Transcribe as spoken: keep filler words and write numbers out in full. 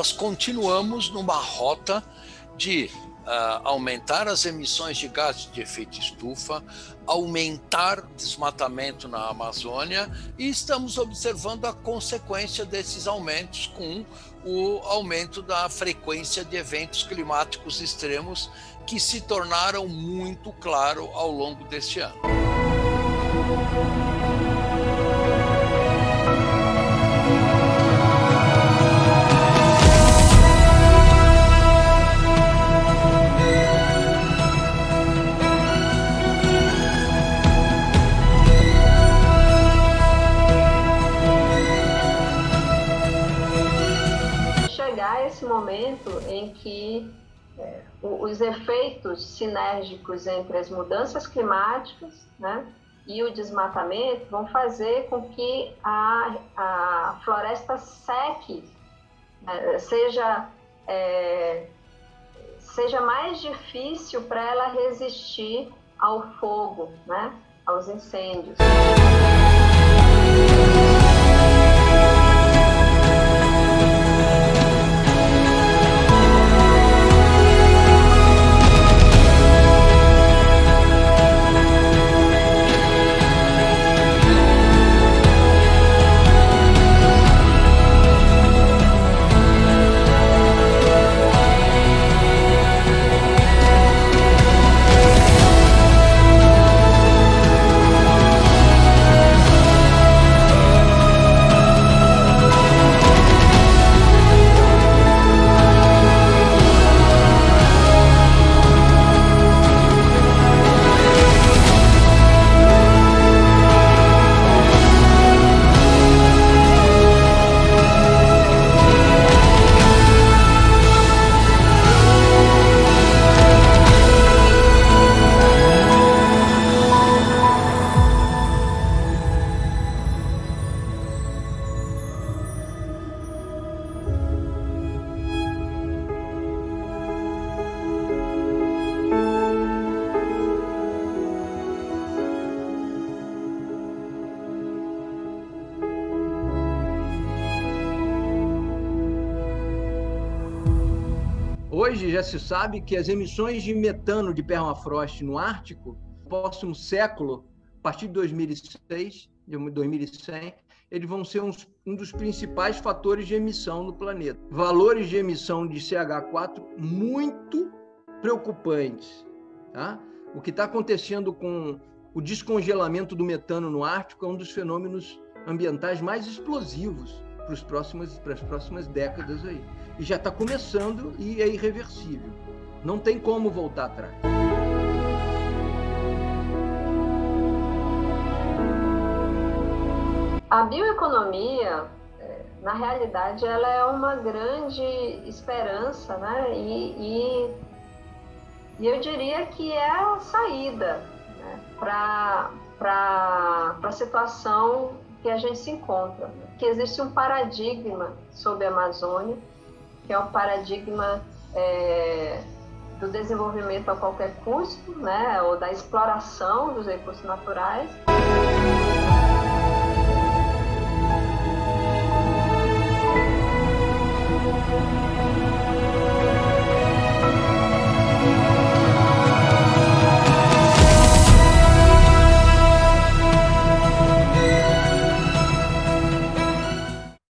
nós continuamos numa rota de uh, aumentar as emissões de gases de efeito estufa, aumentar o desmatamento na Amazônia, e estamos observando a consequência desses aumentos com o aumento da frequência de eventos climáticos extremos que se tornaram muito claro ao longo deste ano. Esse momento em que é, os efeitos sinérgicos entre as mudanças climáticas, né, e o desmatamento vão fazer com que a, a floresta seque, né, seja, é, seja mais difícil para ela resistir ao fogo, né, aos incêndios. Hoje já se sabe que as emissões de metano de permafrost no Ártico, no próximo século, a partir de dois mil e seis, de dois mil e cem, eles vão ser uns, um dos principais fatores de emissão no planeta. Valores de emissão de C H quatro muito preocupantes. Tá? O que está acontecendo com o descongelamento do metano no Ártico é um dos fenômenos ambientais mais explosivos para as próximas, para as próximas décadas aí. E já está começando e é irreversível. Não tem como voltar atrás. A bioeconomia, na realidade, ela é uma grande esperança, né? E, e, e eu diria que é a saída, né, para para a situação que a gente se encontra. Que existe um paradigma sobre a Amazônia, que é o paradigma é, do desenvolvimento a qualquer custo, né, ou da exploração dos recursos naturais.